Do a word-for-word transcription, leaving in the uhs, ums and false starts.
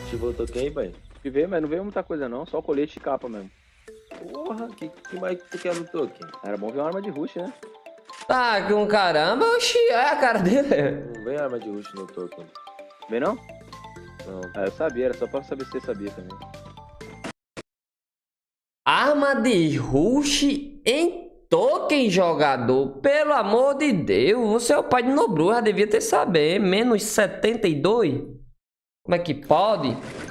Ativou o token aí, pai? Que veio, mas não veio muita coisa não, só colete e capa mesmo. Porra, que, que mais que tu quer no token? Era bom ver uma arma de rush, né? Tá, com caramba, oxi, olha a cara dele. Não vem arma de rush no token. Vem não? Não. Ah, eu sabia, era só pra saber se você sabia também. Arma de rush em token, jogador. Pelo amor de Deus, você é o pai de Nobru, já devia ter saber. Menos setenta e dois? Como é que pode?